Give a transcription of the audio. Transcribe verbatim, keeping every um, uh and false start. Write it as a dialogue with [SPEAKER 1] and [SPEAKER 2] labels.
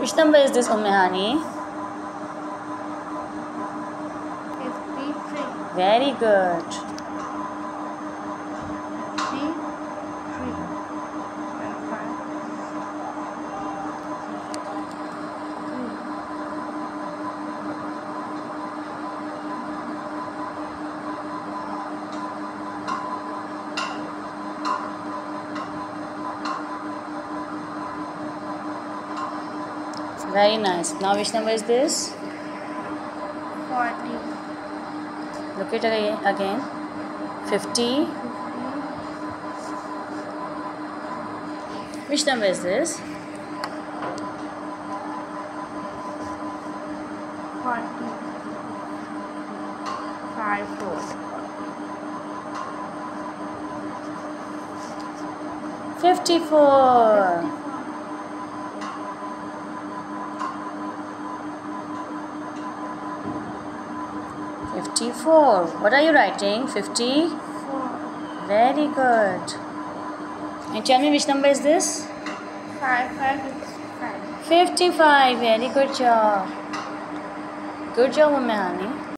[SPEAKER 1] Which number is this, Ummehani?
[SPEAKER 2] fifty-three.
[SPEAKER 1] Very good.
[SPEAKER 2] fifty-three. And five.
[SPEAKER 1] Very nice. Now which number is this?
[SPEAKER 2] forty.
[SPEAKER 1] Look it again. Again. fifty. Which number is this?
[SPEAKER 2] forty. five, four.
[SPEAKER 1] fifty-four. fifty-four. What are you writing? fifty?
[SPEAKER 2] four.
[SPEAKER 1] Very good. And tell me which number is this?
[SPEAKER 2] five, five, five.
[SPEAKER 1] fifty-five. Very good job. Good job, Ummehani.